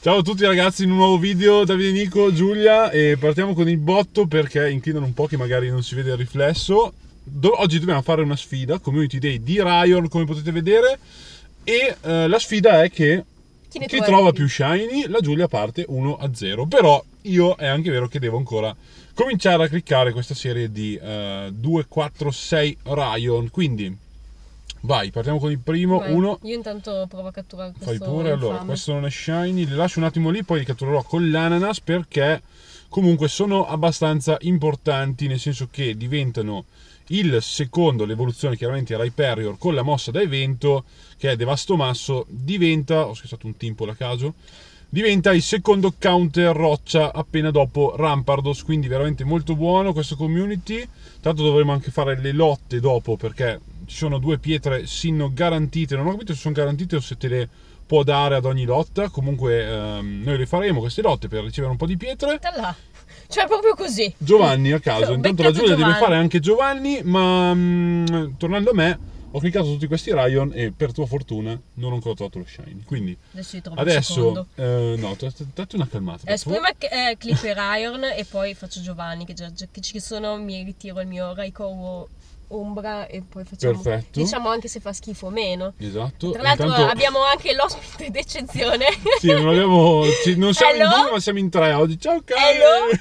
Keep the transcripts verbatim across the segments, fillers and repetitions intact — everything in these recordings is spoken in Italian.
Ciao a tutti ragazzi, in un nuovo video, Davide, Nico, Giulia, e partiamo con il botto perché inclinano un po' che magari non si vede il riflesso. Do- oggi dobbiamo fare una sfida, Community Day di Ryan, come potete vedere, e eh, la sfida è che chi, chi trova più shiny, la Giulia parte uno a zero, però io è anche vero che devo ancora cominciare a cliccare questa serie di uh, due, quattro, sei Ryan, quindi vai, partiamo con il primo. Vai. Uno. Io intanto provo a catturare questo. Fai pure. infame. Allora, questo non è shiny, li lascio un attimo lì, poi li catturerò con l'ananas perché comunque sono abbastanza importanti, nel senso che diventano il secondo, l'evoluzione chiaramente Rhyperior con la mossa da evento che è Devastomasso, diventa, ho scherzato un Timpole a caso, diventa il secondo counter roccia appena dopo Rampardos, quindi veramente molto buono questo community. Tanto dovremo anche fare le lotte dopo perché ci sono due pietre Sinnoh garantite, non ho capito se sono garantite o se te le può dare ad ogni lotta. Comunque ehm, noi le faremo queste lotte per ricevere un po' di pietre. Là. Cioè proprio così. Giovanni a caso, intanto la Giulia Giovanni. deve fare anche Giovanni, ma mh, tornando a me, ho cliccato tutti questi Ryan e per tua fortuna non ho ancora trovato lo shiny, quindi adesso, adesso eh, no, date una calmata. Eh, prima eh, clicco Ryan e poi faccio Giovanni, che già, già che ci sono mi ritiro il mio Raikou Ombra e poi facciamo. Perfetto. Diciamo anche se fa schifo o meno. Esatto. Tra l'altro Intanto abbiamo anche l'ospite d'eccezione. Sì, non abbiamo, non siamo Hello? in due ma siamo in tre oggi. Ciao Kyle.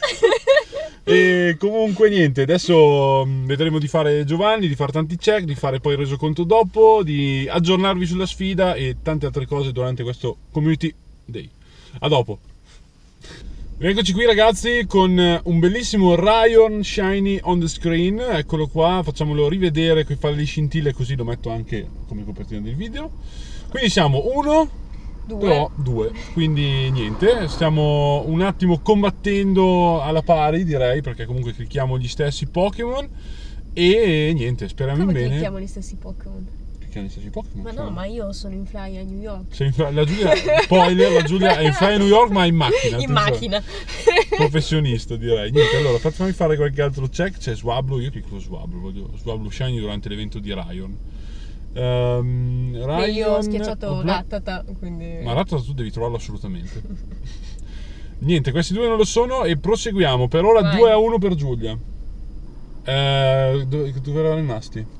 E comunque niente, adesso vedremo di fare Giovanni, di fare tanti check, di fare poi il resoconto dopo, di aggiornarvi sulla sfida e tante altre cose durante questo Community Day. A dopo. Eccoci qui ragazzi con un bellissimo Ryan shiny on the screen, eccolo qua, facciamolo rivedere, qui fa le scintille così lo metto anche come copertina del video. Quindi siamo uno, due. Però due, quindi niente, stiamo un attimo combattendo alla pari direi, perché comunque clicchiamo gli stessi Pokémon e niente, speriamo Come in bene. clicchiamo gli stessi Pokémon? Gli stessi Pokémon. Ma no, ma io sono in fly a New York. Sei in fly, la Giulia, spoiler, la Giulia è in fly a New York ma in macchina. In macchina. Professionista direi. Niente, allora facciamo fare qualche altro check. C'è Swablu, io clicco Swablu, voglio Swablu shiny durante l'evento di Ryan. Um, Ryan Beh, io ho schiacciato Rattata, quindi. Ma Rattata tu devi trovarlo assolutamente. Niente, questi due non lo sono e proseguiamo. Per ora Vai. due a uno per Giulia. Eh, dove, dove erano rimasti?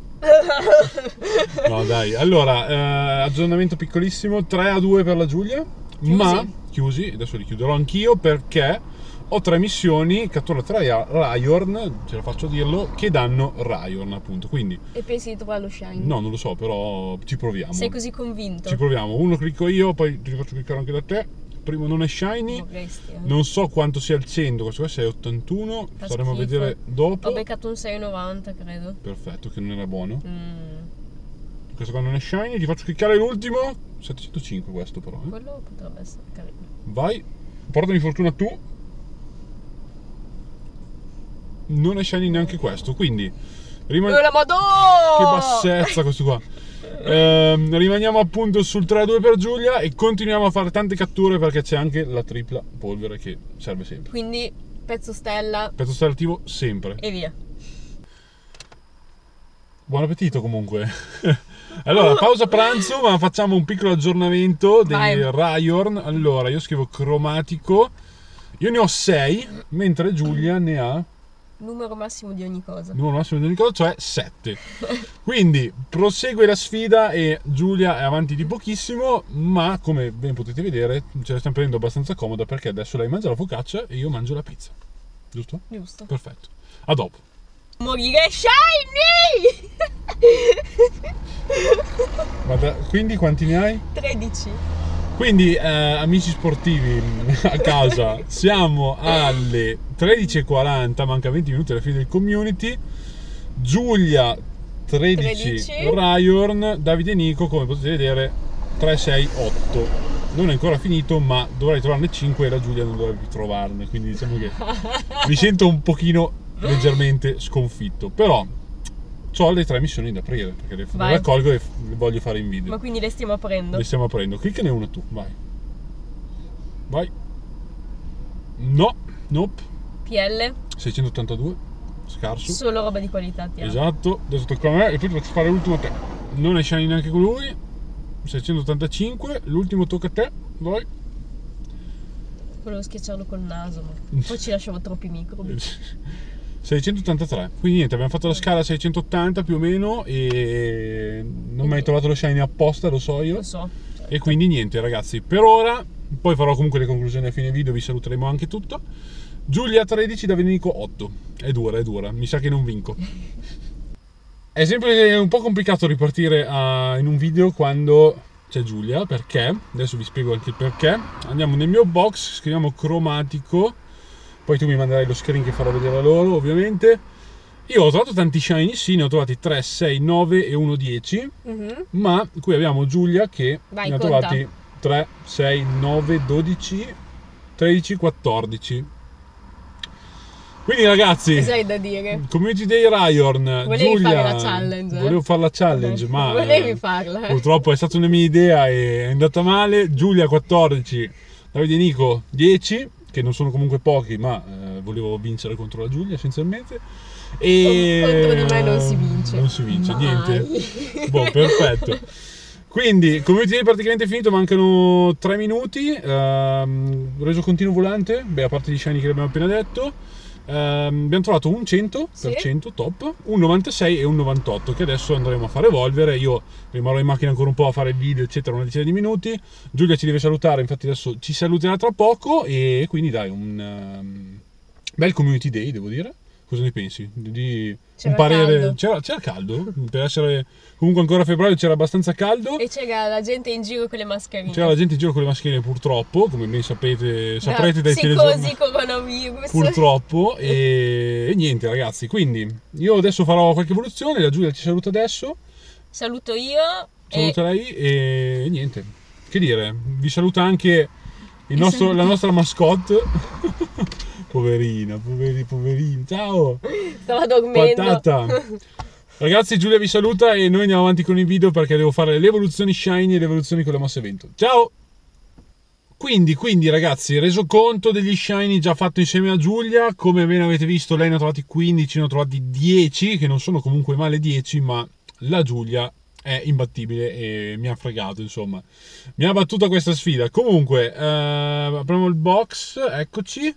No dai, allora eh, aggiornamento piccolissimo, tre a due per la Giulia. Chiusi. Ma chiusi, adesso li chiuderò anch'io perché ho tre missioni, cattura tre Ryan, ce la faccio a dirlo, che danno Ryan appunto, quindi. E pensi di trovare lo shiny? No, non lo so, però ci proviamo. Sei così convinto? Ci proviamo, uno clicco io, poi ti faccio cliccare anche da te. Primo non è shiny, Vorresti, eh? non so quanto sia il cento, questo qua sei ottantuno, Fa staremo a schifo. vedere dopo. Ho beccato un sei virgola novanta credo. Perfetto, che non era buono. Mm. Questo qua non è shiny, ti faccio cliccare l'ultimo. settecentocinque questo però. Eh. Quello potrebbe essere carino. Vai, portami fortuna tu. Non è shiny neanche questo, quindi rimane... Oh, la Madonna! Che bassezza questo qua. Ehm, rimaniamo appunto sul tre a due per Giulia e continuiamo a fare tante catture perché c'è anche la tripla polvere che serve sempre. Quindi pezzo stella Pezzo stella attivo sempre. e via. Buon appetito comunque. Allora, pausa pranzo, ma facciamo un piccolo aggiornamento dei Ryan. Allora, io scrivo cromatico. Io ne ho sei, mentre Giulia ne ha Numero massimo di ogni cosa. numero massimo di ogni cosa, cioè sette. Quindi prosegue la sfida e Giulia è avanti di pochissimo, ma come ben potete vedere ce la stiamo prendendo abbastanza comoda perché adesso lei mangia la focaccia e io mangio la pizza. Giusto? Giusto. Perfetto. A dopo. Morire shiny! Guarda, quindi quanti ne hai? tredici. Quindi eh, amici sportivi a casa, siamo alle tredici e quaranta, manca venti minuti alla fine del community. Giulia tredici, tredici. Ryan, Davide e Nico come potete vedere tre, sei, otto. Non è ancora finito ma dovrei trovarne cinque e la Giulia non dovrebbe più trovarne, quindi diciamo che mi sento un pochino leggermente sconfitto, però ho le tre missioni da aprire perché le, le raccolgo e le voglio fare in video. Ma quindi le stiamo aprendo? Le stiamo aprendo. Cliccane una tu, vai. Vai. No, nope. P L? seicentottantadue, scarso. Solo roba di qualità, ti esatto. Adesso tocca a me e poi ti faccio fare l'ultimo a te. Non è shiny neanche con lui. seicentottantacinque, l'ultimo tocca a te, vai. Volevo schiacciarlo col naso, ma poi ci lasciavo troppi microbi. seicentottantatré, quindi niente, abbiamo fatto la scala centottanta più o meno e non mi hai trovato lo shiny apposta, lo so io. Lo so. Certo. E quindi niente ragazzi, per ora, poi farò comunque le conclusioni a fine video, vi saluteremo anche tutto. Giulia tredici, da Venico otto, è dura, è dura, mi sa che non vinco. È sempre un po' complicato ripartire a, in un video quando c'è Giulia, perché, adesso vi spiego anche il perché. Andiamo nel mio box, scriviamo cromatico, poi tu mi manderai lo screen che farò vedere a loro ovviamente. Io ho trovato tanti shiny, sì, ne ho trovati tre, sei, nove e uno dieci, mm-hmm. Ma qui abbiamo Giulia che Vai, ne ha conta. trovati tre, sei, nove, dodici, tredici, quattordici. Quindi ragazzi, cosa hai da dire? Community Day Raiorn, Volevi Giulia, fare la challenge, eh? Volevo fare la challenge, ma volevi farla, eh? purtroppo è stata una mia idea e è andata male. Giulia quattordici, Davide e Nico dieci, che non sono comunque pochi, ma eh, volevo vincere contro la Giulia essenzialmente. E contro di me non si vince. Non si vince, Mai. niente. Boh, perfetto. Quindi, Community Day praticamente finito, mancano tre minuti. Ehm, reso continuo volante, beh, a parte gli shiny che abbiamo appena detto. Um, abbiamo trovato un cento per cento sì. Top, un novantasei e un novantotto che adesso andremo a fare evolvere. Io rimarrò in macchina ancora un po' a fare video eccetera, una decina di minuti. Giulia ci deve salutare, infatti adesso ci saluterà tra poco e quindi dai, un um, bel Community Day, devo dire. Cosa ne pensi? Di un parere. C'era, c'era caldo, per essere comunque ancora febbraio c'era abbastanza caldo. E c'era la gente in giro con le mascherine. C'era la gente in giro con le mascherine purtroppo, come ben sapete, saprete dai telegiornali. Coronavirus. Purtroppo e... e niente ragazzi, quindi io adesso farò qualche evoluzione, la Giulia ci saluta adesso. Saluto io. Saluta e... lei e niente. Che dire, vi saluta anche il nostro, la nostra mascotte. Poverina, poveri, poverina, ciao! Stava dormendo. Patata! Ragazzi, Giulia vi saluta e noi andiamo avanti con il video perché devo fare le evoluzioni shiny e le evoluzioni con le mosse vento. Ciao! Quindi, quindi ragazzi, reso conto degli shiny già fatto insieme a Giulia, come bene avete visto lei ne ha trovati quindici, ne ho trovati dieci, che non sono comunque male dieci, ma la Giulia è imbattibile e mi ha fregato, insomma. Mi ha battuto a questa sfida. Comunque, eh, apriamo il box, eccoci.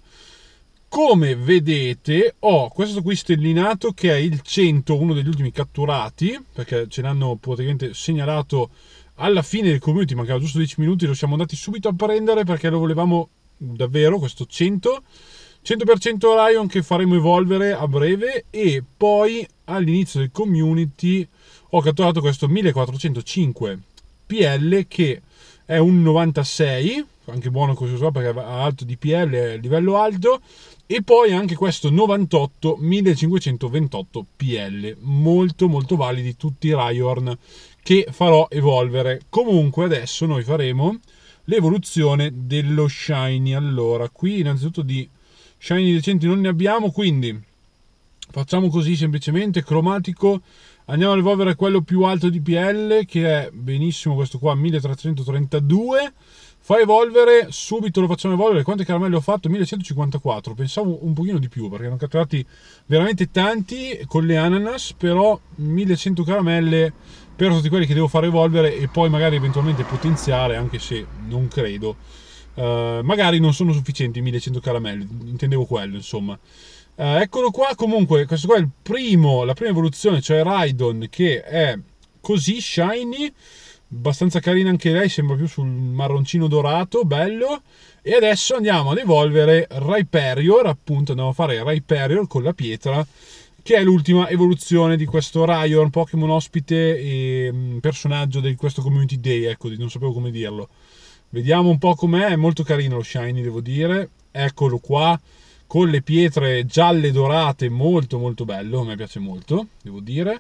Come vedete ho questo qui stellinato che è il cento, uno degli ultimi catturati, perché ce l'hanno praticamente segnalato alla fine del community, mancava giusto dieci minuti, lo siamo andati subito a prendere perché lo volevamo davvero, questo cento. cento per cento Lion che faremo evolvere a breve e poi all'inizio del community ho catturato questo millequattrocentocinque P L che è un novantasei, anche buono così perché ha alto di P L, è livello alto, e poi anche questo novantotto millecinquecentoventotto P L, molto molto validi tutti i Raiorn che farò evolvere. Comunque adesso noi faremo l'evoluzione dello shiny. Allora, qui innanzitutto di shiny decenti non ne abbiamo, quindi facciamo così semplicemente, cromatico, andiamo ad evolvere quello più alto di P L che è benissimo questo qua, milletrecentotrentadue. Fa evolvere, subito lo facciamo evolvere. Quante caramelle ho fatto? millecentocinquantaquattro, pensavo un pochino di più perché ne ho catturati veramente tanti con le ananas, però millecento caramelle per tutti quelli che devo fare evolvere e poi magari eventualmente potenziare, anche se non credo. Uh, magari non sono sufficienti millecento caramelle, intendevo quello, insomma. Uh, eccolo qua, comunque questo qua è il primo, la prima evoluzione, cioè Raidon, che è così shiny, abbastanza carina anche lei, sembra più sul marroncino dorato, bello. E adesso andiamo ad evolvere Rhyperior, appunto andiamo a fare Rhyperior con la pietra, che è l'ultima evoluzione di questo Raiorn, Pokémon ospite e mh, personaggio di questo Community Day, ecco, non sapevo come dirlo. Vediamo un po' com'è, è molto carino lo shiny, devo dire. Eccolo qua, con le pietre gialle dorate, molto molto bello, a me piace molto, devo dire.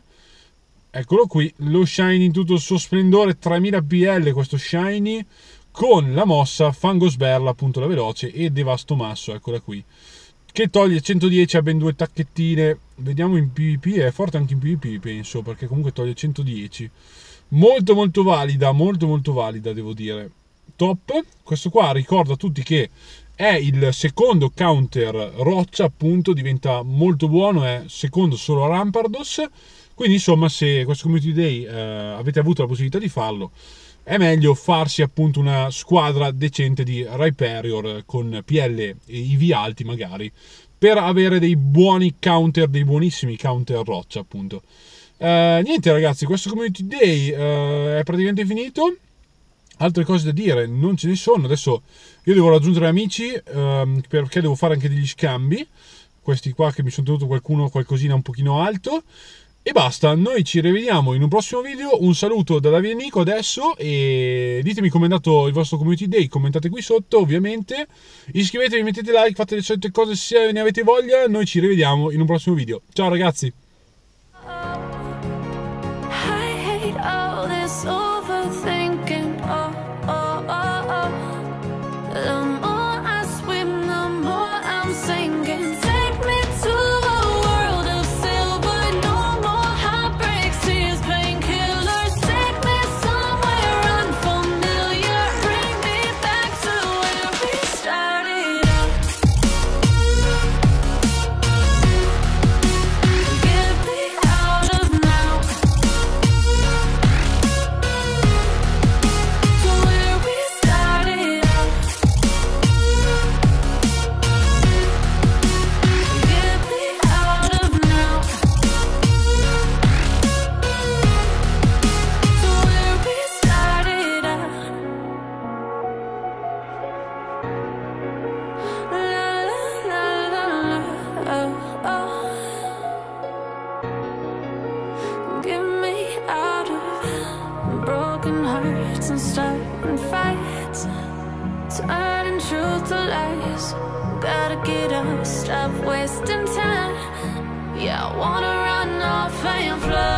Eccolo qui, lo shiny in tutto il suo splendore, tremila P L questo shiny, con la mossa Fangosberla, appunto la veloce, e Devastomasso, eccola qui, che toglie centodieci a ben due tacchettine. Vediamo in PvP, è forte anche in PvP penso, perché comunque toglie centodieci. Molto molto valida, molto molto valida devo dire. Top. Questo qua ricordo a tutti che è il secondo counter roccia, appunto, diventa molto buono, è secondo solo a Rampardos. Quindi insomma, se questo Community Day eh, avete avuto la possibilità di farlo, è meglio farsi appunto una squadra decente di Rhyperior con P L e I V alti magari, per avere dei buoni counter, dei buonissimi counter roccia appunto. Uh, niente ragazzi, questo Community Day uh, è praticamente finito. Altre cose da dire non ce ne sono. Adesso io devo raggiungere amici uh, perché devo fare anche degli scambi, questi qua che mi sono tenuto qualcuno qualcosina un pochino alto. E basta, noi ci rivediamo in un prossimo video. Un saluto da Davide e Nico adesso, e ditemi com'è andato il vostro Community Day, commentate qui sotto ovviamente, iscrivetevi, mettete like, fate le solite cose se ne avete voglia. Noi ci rivediamo in un prossimo video. Ciao ragazzi! And starting fights, turning truth to lies. Gotta get up, stop wasting time. Yeah, I wanna run off and fly.